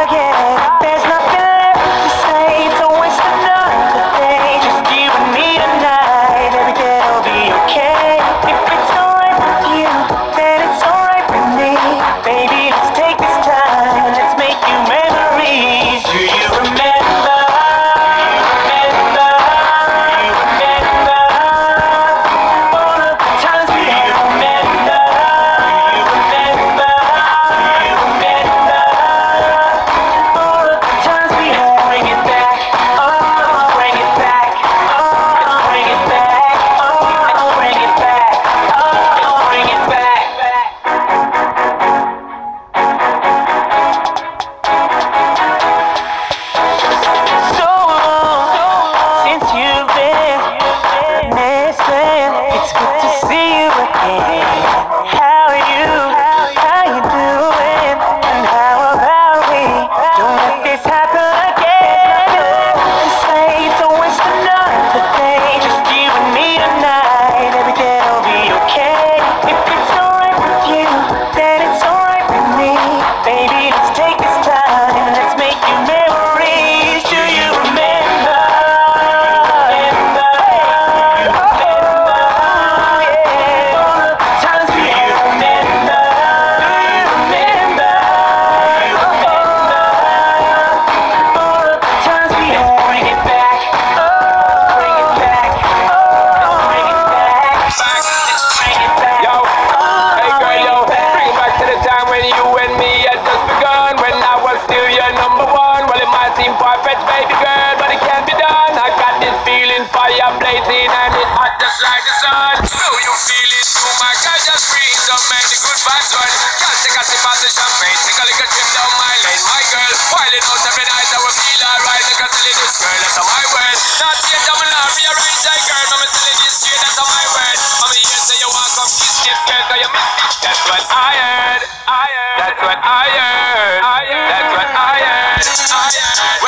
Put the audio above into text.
yeah. There's nothing left to say, don't waste another day. Just you and me tonight, everything'll be okay. If it's alright with you, then it's alright with me. Baby, let's take this time and let's make new memories. Do you remember? It's good to see you again. How are you? How you doing? And how about we? Don't let this happen again. To say don't waste another day. Just you and me tonight. Everything'll be okay. If it's alright with you, then it's alright with me. Baby, let's take this time and let's make new memories. Do you remember? Perfect baby girl, but it can't be done. I got this feeling, fire blazing and it hot just like the sun. So you feel it too, my God, just breathe. So make the good vibes run. Just take a sip of the champagne, take a little trip down my lane, my girl. While it out every night, I will feel alright. I can tell you this, girl, that's my word. Not yet, I'm not rearrange, I girl. I'm telling you this straight, that's my word. I'm here, so you want come kiss this girl, cause you miss this. That's what I heard. That's what I heard. That's what I heard.